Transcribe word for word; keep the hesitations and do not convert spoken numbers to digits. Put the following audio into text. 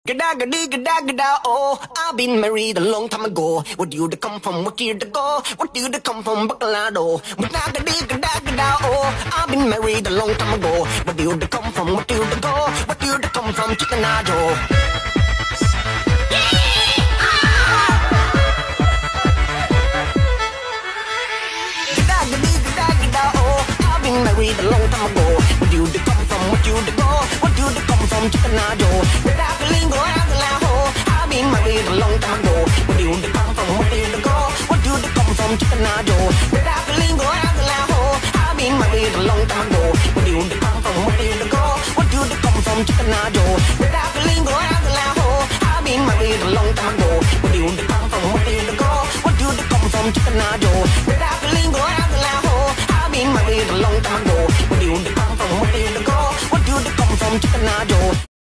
Gada gada gada gada oh, I've been married a long time ago. Where do you come from? What year to go? What do you come from? Bacolado. Gada gada gada gada oh, I've been married a long time ago. Where do you come from? What do you go? What do you come from? Chickenado. Married a long time ago. Where do you come from? What do you go? What do you come from? Chickenado. Without the lingo, I've been married a long time ago. Where do you come from? What do you go? What do you come from? Chickenado. Without the lingo, I've been married a long time ago. Where do you come from? What do you go? What do you come from? Chickenado. Without the lingo, I've been married a long time ago. Where do you come from? What do you go? What do you come from? Chickenado.